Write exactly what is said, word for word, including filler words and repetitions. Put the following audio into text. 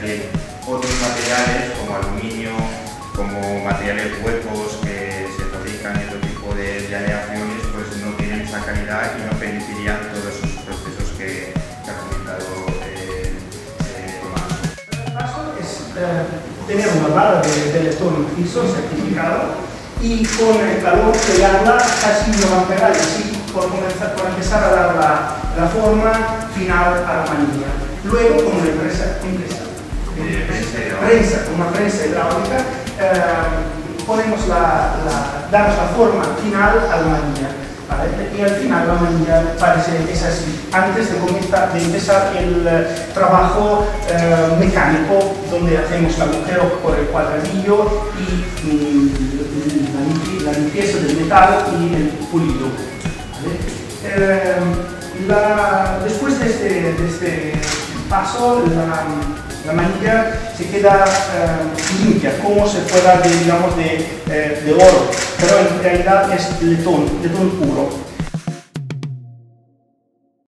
decir, otros materiales como aluminio, como materiales huecos que se fabrican en otro tipo de, de aleaciones, pues no tienen esa calidad y no permitirían todos esos procesos que, que ha comentado eh, eh, Tomás. El paso es eh, tener una barra de, de leptón fijo certificado y con el calor pegarla casi no va a pegar, y así por, comenzar, por empezar a dar la, la forma final a la manilla. Luego con una prensa, prensa, prensa, con una prensa hidráulica, eh, ponemos la, la, damos la forma final a la manilla, ¿vale? Y al final la manilla parece es así, antes de, comenzar, de empezar el eh, trabajo eh, mecánico, donde hacemos el agujero por el cuadradillo y mm, la, la limpieza del metal y el pulido, ¿vale? Eh, la, después de este, de este paso, la, la manilla se queda eh, limpia, como si fuera de, digamos, de, eh, de oro, pero en realidad es letón, letón puro.